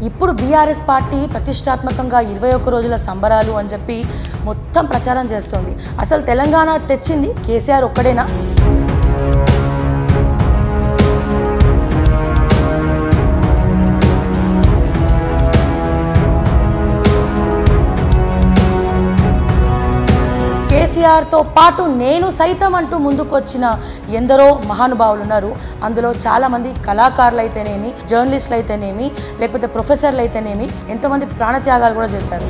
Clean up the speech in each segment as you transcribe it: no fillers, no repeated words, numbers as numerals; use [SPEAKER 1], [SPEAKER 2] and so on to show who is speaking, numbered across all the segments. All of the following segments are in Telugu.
[SPEAKER 1] ఇప్పుడు బీఆర్ఎస్ పార్టీ ప్రతిష్టాత్మకంగా 21 రోజుల సంబరాలు అని చెప్పి మొత్తం ప్రచారం చేస్తుంది. అసలు తెలంగాణ తెచ్చింది కేసీఆర్ ఒక్కడేనా? కేసీఆర్తో పాటు నేను సైతం అంటూ ముందుకొచ్చిన ఎందరో మహానుభావులు ఉన్నారు. అందులో చాలామంది కళాకారులు అయితేనేమి, జర్నలిస్టులు అయితేనేమి, లేకపోతే ప్రొఫెసర్లు అయితేనేమి ఎంతోమంది ప్రాణత్యాగాలు కూడా చేశారు.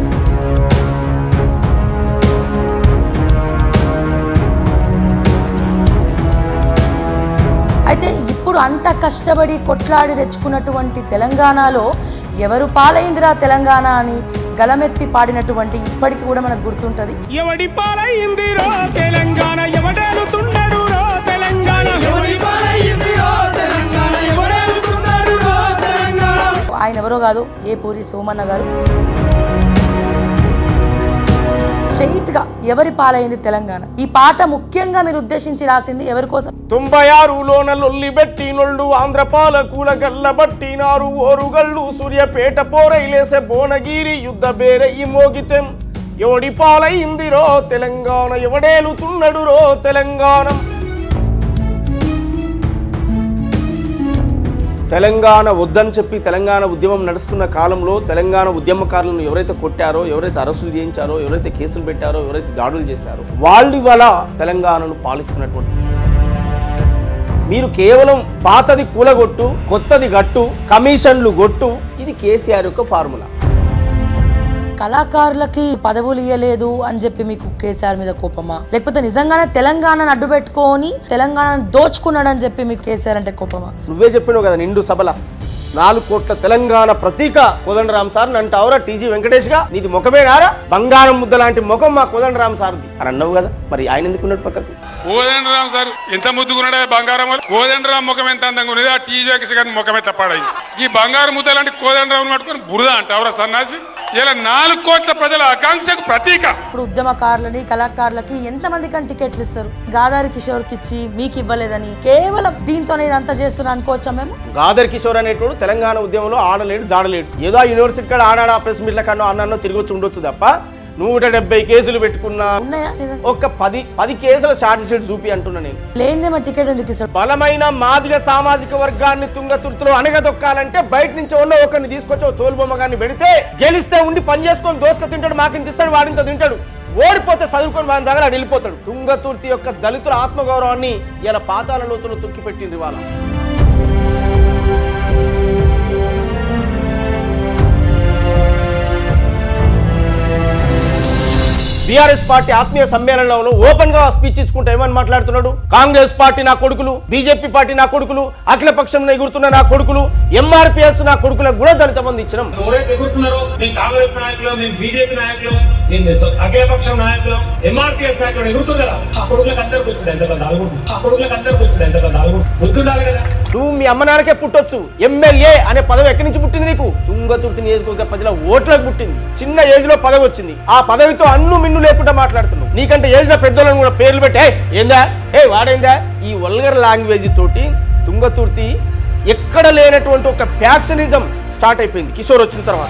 [SPEAKER 1] అయితే ఇప్పుడు అంత కష్టపడి కొట్లాడి తెచ్చుకున్నటువంటి తెలంగాణలో ఎవరు పాలైందిరా తెలంగాణ అని గలమెత్తి పాడినటువంటి ఇప్పటికి కూడా మనకు గుర్తుంటది.
[SPEAKER 2] ఎవడి పాలైందిరో తెలంగాణ, ఎవడేలుతున్నాడు రో తెలంగాణ, ఎవడి పాలైందిరో తెలంగాణ, ఎవడేలుతున్నాడు రో తెలంగాణ.
[SPEAKER 1] ఆయన ఎవరో కాదు, ఏపూరి సోమన్న గారు. స్ట్రైట్ గా ఎవరి పాలైంది తెలంగాణ. ఈ పాట ముఖ్యంగా మీరు ఉద్దేశించి రాసింది ఎవరి కోసం?
[SPEAKER 2] 96లోన లొల్లి బెట్టినోళ్ళు ఆంధ్రపాల కూల గల్ల బట్టినారు, ఓరుగల్లు సూర్యపేట పోరైలేసే భువనగిరి యుద్ధ బేరే ఈ మోగితెం. ఎవడి పాలైందిరో తెలంగాణ, ఎవడేలుతున్నాడు రో తెలంగాణ. తెలంగాణ వద్దని చెప్పి తెలంగాణ ఉద్యమం నడుస్తున్న కాలంలో తెలంగాణ ఉద్యమకారులను ఎవరైతే కొట్టారో, ఎవరైతే అరెస్టులు చేయించారో, ఎవరైతే కేసులు పెట్టారో, ఎవరైతే దాడులు చేశారో వాళ్ళు ఇవాళ తెలంగాణను పాలిస్తున్నటువంటి. మీరు కేవలం పాతది కూలగొట్టు, కొత్తది గట్టు, కమిషన్లు గొట్టు, ఇది కేసీఆర్ యొక్క ఫార్ములా.
[SPEAKER 1] కళాకారులకి పదవులు ఇయ్యలేదు అని చెప్పి మీకు కేసీఆర్ మీద కోపమా, లేకపోతే నిజంగానే తెలంగాణను అడ్డు పెట్టుకొని తెలంగాణను దోచుకున్నాడని చెప్పి మీకు కేసీఆర్ అంటే కోపమా?
[SPEAKER 2] నువ్వే చెప్పినావు కదా నిండు సభల 4 కోట్ల తెలంగాణ ప్రతీక కోదండరామ్ సార్ అంటావురా టీజీ వెంకటేష్ గా, నీది ముఖమే రారా, బంగారం ముద్ద లాంటి ముఖం మా కోదండరామ్ సార్ది అని అన్నావు కదా. మరి ఆయన ఎందుకున్నాడు పక్కకు?
[SPEAKER 3] కోదండరామ్ సార్ ఎంత ముద్దుకున్నాడే బంగారం. కోదండరామ్ ముఖం ఎంత అందంగా ఉన్నది, ఆ టీజీ వెంకటేష్ గారి ముఖమే తప్పాడైంది. ఈ బంగారం ముద్ద లాంటి కోదండరామ్ పట్టుకొని బురద అంటావురా సన్నాసి. ఇలా 4 కోట్ల ప్రజల ఆకాంక్షకు ప్రతీక.
[SPEAKER 1] ఇప్పుడు ఉద్యమకారులని, కళాకారులకి ఎంతమందికి టికెట్లు ఇస్తారు? గాదారి కిషోర్కి ఇచ్చి మీకు ఇవ్వలేదని కేవలం దీంతోనే ఇదంతా చేస్తున్నా అనుకోవచ్చా మేము?
[SPEAKER 2] గాదర్ కిషోర్ అనేటోడు తెలంగాణ ఉద్యమంలో ఆడలేడు, జాడలేడు. ఏదో యూనివర్సిటీ కాడ ఆడాడా ప్రెస్ మీట్ల కన్నా అన్నో తిరిగి వచ్చి ఉండొచ్చు తప్ప 170 కేసులు పెట్టుకున్నా ఒక 10 కేసుల ఛార్జ్ షీట్ చూపి అంటున్నా నేను.
[SPEAKER 1] లేనిదేమో టికెట్ ఎందుకు ఇస్తాడు?
[SPEAKER 2] బలమైన మాదిగ సామాజిక వర్గాన్ని తుంగతుర్తిలో అణగదొక్కాలంటే బయట నుంచి ఉన్న ఒకరిని తీసుకొచ్చి తోలుబొమ్మ గారిని పెడితే గెలిస్తే ఉండి పని చేసుకొని దోసుక తింటాడు, మాకింత ఇస్తాడు, వాడింత తింటాడు. ఓడిపోతే చదువుకొని మన దగ్గర వెళ్ళిపోతాడు. తుంగతుర్తి యొక్క దళితుల ఆత్మగౌరవాన్ని ఇలా పాతాల లోతులో తొక్కిపెట్టింది వాళ్ళ. బీఆర్ఎస్ పార్టీ ఆత్మీయ సమ్మేళనంలో ఓపెన్ గా స్పీచ్ ఇచ్చుకుంటే ఏమని మాట్లాడుతున్నాడు? కాంగ్రెస్ పార్టీ నా కొడుకులు, బీజేపీ పార్టీ నా కొడుకులు, అఖిల పక్షం ఎగురుతున్న నా కొడుకులు, ఎంఆర్పీఎస్ నా కొడుకులకు కూడా దళిత బంధు ఇచ్చినాం.
[SPEAKER 4] కాంగ్రెస్ నాయకులు, బీజేపీ నాయకులు, అఖిల పక్షం నాయకులు, ఎంఆర్పీఎస్ నాయకులు ఎగురుతుంది కదా, ఆ కొడుకులకు అందరికి వచ్చింది ఎంత గుర్తుండాలి కదా.
[SPEAKER 2] నువ్వు మీ అమ్మ నాన్నకే పుట్టొచ్చు, ఎమ్మెల్యే అనే పదవి ఎక్కడి నుంచి పుట్టింది నీకు? తుంగతుర్తి నియోజకవర్గ ప్రజల ఓట్లకు పుట్టింది. చిన్న ఏజ్ లో పదవి వచ్చింది, ఆ పదవితో అన్ను మిన్ను లేకుండా మాట్లాడుతున్నావు. నీకంటే ఏజ్ లో పెద్దోళ్ళని కూడా పేర్లు పెట్టి ఏందా వాడేందా ఈ వల్గర్ లాంగ్వేజ్ తోటి తుంగతుర్తి ఎక్కడ లేనటువంటి ఒక ఫ్యాక్షనిజం స్టార్ట్ అయిపోయింది కిషోర్ వచ్చిన తర్వాత.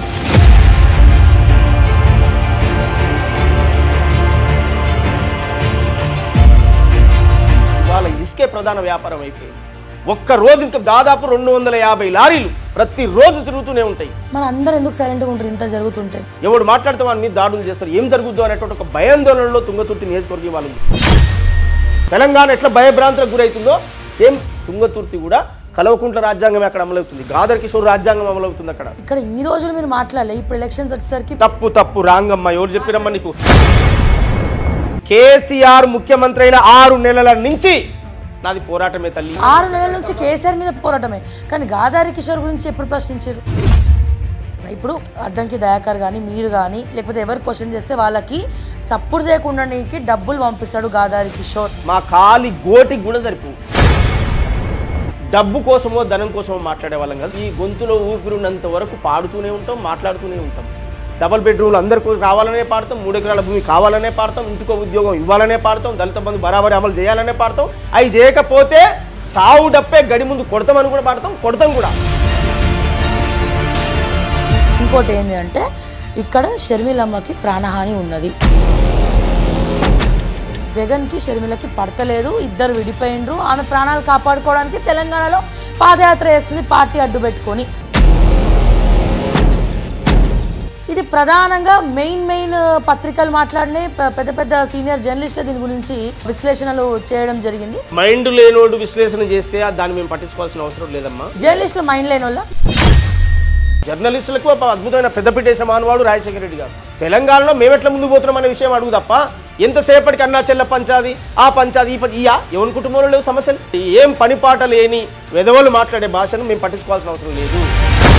[SPEAKER 2] ఇవాళ ఇసుకే ప్రధాన వ్యాపారం అయిపోయింది. ఒక్క రోజు ఇంకా దాదాపు 250 లారీలు ప్రతిరోజు తిరుగుతూనే ఉంటాయి.
[SPEAKER 1] మన అందరూ ఎందుకు సైలెంట్గా ఉంటారు ఇంత జరుగుతుంటే?
[SPEAKER 2] ఎవడు మాట్లాడితే వాళ్ళ మీద దాడులు చేస్తారు, ఏం జరుగుద్దో అనేటువంటి ఒక భయాందోళనలో తుంగతుర్తి నియోజకవర్గం వాళ్ళు. తెలంగాణ ఎట్లా భయభ్రాంతులకు గురవుతుందో సేమ్ తుంగతుర్తి కూడా కల్వకుంట్ల రాజ్యాంగం అక్కడ అమలవుతుంది, గాదర్ కిషోర్ రాజ్యాంగం అమలవుతుంది అక్కడ.
[SPEAKER 1] ఇక్కడ ఇన్ని రోజులు మీరు మాట్లాడలే, ఇప్పుడు ఎలక్షన్స్ వచ్చేసరికి
[SPEAKER 2] తప్పు రాంగమ్మ. ఎవరు చెప్పిరమ్మా నీకు? కేసీఆర్ ముఖ్యమంత్రి అయిన 6 నెలల నుంచి నాది పోరాటమే తల్లి.
[SPEAKER 1] 6 నెలల నుంచి కేసీఆర్ మీద పోరాటమే. కానీ గాదారి కిషోర్ గురించి ఎప్పుడు ప్రశ్నించారు? ఇప్పుడు అద్దంకి దయాకర్ కానీ మీరు కానీ లేకపోతే ఎవరు క్వశ్చన్ చేస్తే వాళ్ళకి సపోర్ట్ చేయకుండా నీకు డబ్బులు పంపిస్తాడు గాదారి కిషోర్.
[SPEAKER 2] మా కాలి గోటికి కూడా సరిపో. డబ్బు కోసమో ధనం కోసమో మాట్లాడే వాళ్ళం కాదు. ఈ గొంతులో ఊపిరినంత వరకు పాడుతూనే ఉంటాం, మాట్లాడుతూనే ఉంటాం. డబల్ బెడ్రూమ్లు అందరికీ రావాలనే పాడతాం, 3 ఎకరాల భూమి కావాలనే పాడతాం, ఇంటికో ఉద్యోగం ఇవ్వాలనే పాడతాం, దళిత బంధు బరాబరి అమలు చేయాలనే పాడతాం. అవి చేయకపోతే సావు డప్పే గడి ముందు కొడతామని కూడా పాడతాం, కొడతాం కూడా.
[SPEAKER 1] ఇంకోటి ఏంటి అంటే ఇక్కడ షర్మిలమ్మకి ప్రాణహాని ఉన్నది. జగన్కి షర్మిలకి పడతలేదు, ఇద్దరు విడిపోయిండ్రు. ఆమె ప్రాణాలు కాపాడుకోవడానికి తెలంగాణలో పాదయాత్ర చేస్తుంది పార్టీ అడ్డు పెట్టుకొని. ఇది ప్రధానంగా మెయిన్ పత్రికలు మాట్లాడినాయి, పెద్ద పెద్ద సీనియర్ జర్నలిస్టులు దీని గురించి విశ్లేషణలు చేయడం జరిగింది.
[SPEAKER 2] మైండ్ లేనోడు విశ్లేషణ చేస్తే దాన్ని మేము పట్టించుకోవాల్సిన అవసరం లేదమ్మా.
[SPEAKER 1] జర్నలిస్టులు మైండ్ లేని వాళ్ళ
[SPEAKER 2] జర్నలిస్టులకు అద్భుతమైన పెద్దపీటేసే మానవాడు రాజశేఖర రెడ్డి గారు. తెలంగాణలో మేమెట్లా ముందుకు పోతున్నాం అనే విషయం అడుగు తప్ప ఎంతసేపటికి అన్నా చెల్ల పంచాది ఆ పంచాది ఈ ఎవరి కుటుంబంలో లేవు సమస్యలు. ఏం పనిపాట లేని వెధవలు మాట్లాడే భాషను మేము పట్టించుకోవాల్సిన అవసరం లేదు.